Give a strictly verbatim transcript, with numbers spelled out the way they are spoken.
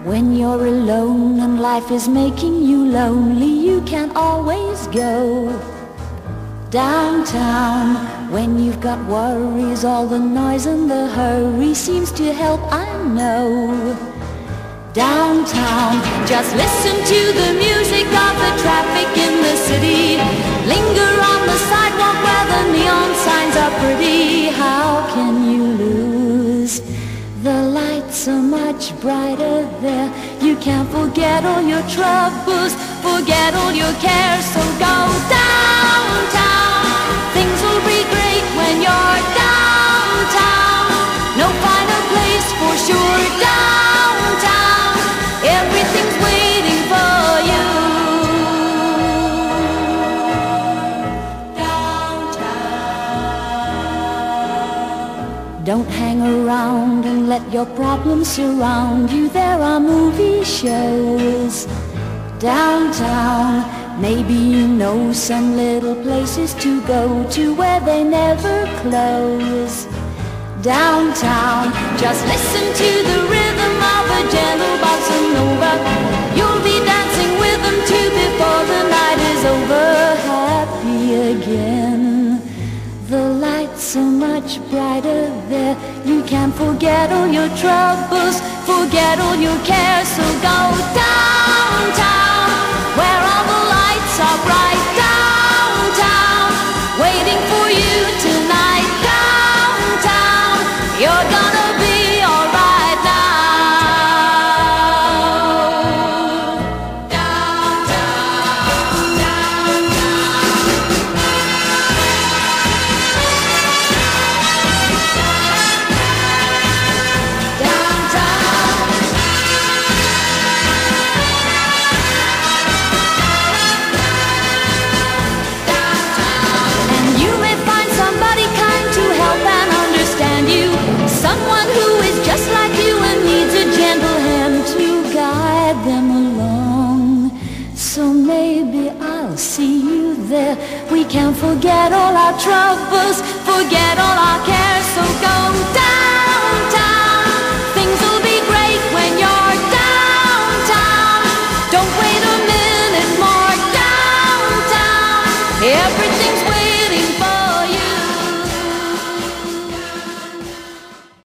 When you're alone and life is making you lonely, you can always go downtown. When you've got worries, all the noise and the hurry seems to help, I know. Downtown, just listen to the music of the traffic in the city. Linger on the sidewalk where the neon signs are pretty. How can you lose? The lights are much brighter there. You can't forget all your troubles, forget all your cares. So go downtown. Things will be great when you're downtown. No finer place for sure. Downtown, everything's waiting for you. Downtown. Don't hang around and let your problems surround you. There are movie shows downtown. Maybe you know some little places to go to where they never close. Downtown, just listen to the rhythm of a gentle bossa nova. You'll be dancing with them too before the night is over. Happy again. The lights are much brighter there. You can forget all your troubles, forget all your cares. So go downtown, where all the lights are bright. Downtown, waiting for you tonight. Downtown, you're gonna be alright now. Downtown, someone who is just like you and needs a gentle hand to guide them along. So maybe I'll see you there. We can forget all our troubles, forget all our cares. So go down.